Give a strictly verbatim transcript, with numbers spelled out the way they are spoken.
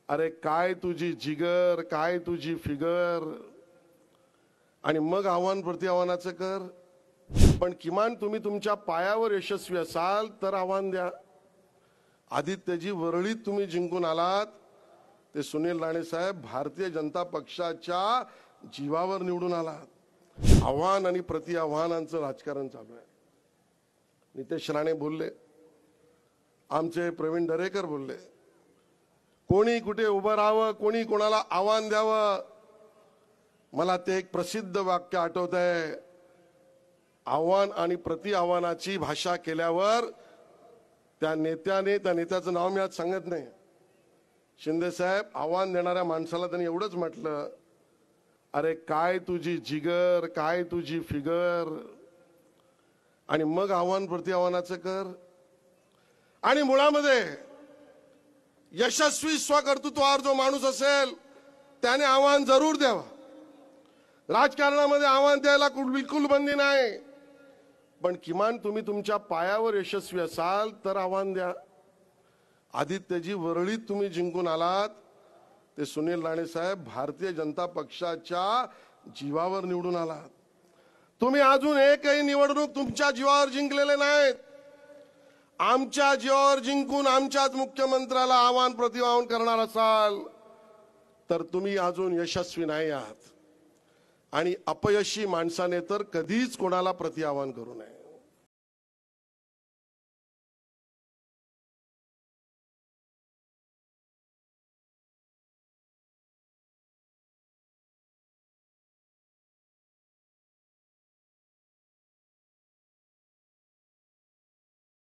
अरे काय तुझी जिगर, काय तुझी फिगर, आणि मग आव्हान प्रति आव्हानाचं कर. पण किमान तुम्ही तुमच्या पायावर यशस्वी असाल तर आव्हान द्या. आदित्यजी वरळीत तुम्ही जिंकून आलात, ते सुनील राणे साहेब भारतीय जनता पक्षाच्या जीवावर निवडून आलात. आव्हान आणि प्रति आव्हानांचं राजकारण चालू आहे. नितेश राणे बोलले, आमचे प्रवीण दरेकर बोलले, कोणी कुठे उभं राहावं, कोणी कोणाला आव्हान द्यावं. मला ते एक प्रसिद्ध वाक्य आठवत आहे, आव्हान आणि प्रति आव्हानाची भाषा केल्यावर त्या नेत्याने, त्या नेत्याचं नाव मी आज सांगत नाही, शिंदे साहेब, आव्हान देणाऱ्या माणसाला त्यांनी एवढंच म्हटलं, अरे काय तुझी जिगर, काय तुझी फिगर, आणि मग आव्हान प्रति आव्हानाचं कर. आणि मुळामध्ये यशस्वी स्वकर्तृत्वावर जो माणूस असेल त्याने आव्हान जरूर द्यावं. राजकारणामध्ये आव्हान द्यायला बिलकुल बंदी नाही, पण किमान तुम्ही तुमच्या पायावर यशस्वी असाल तर आव्हान द्या. आदित्यजी वरळीत तुम्ही जिंकून आलात, ते सुनील राणे साहेब भारतीय जनता पक्षाच्या जीवावर निवडून आलात. तुम्ही अजून एकही निवडणूक तुमच्या जीवावर जिंकलेले नाहीत. आमच्या जीवावर जिंकून आमच्याच मुख्यमंत्र्याला आव्हान प्रतिआव्हान करणार असाल तर तुम्ही अजून यशस्वी नाही आहात. आणि अपयशी माणसाने तर कधीच कोणाला प्रतिआव्हान करू नये.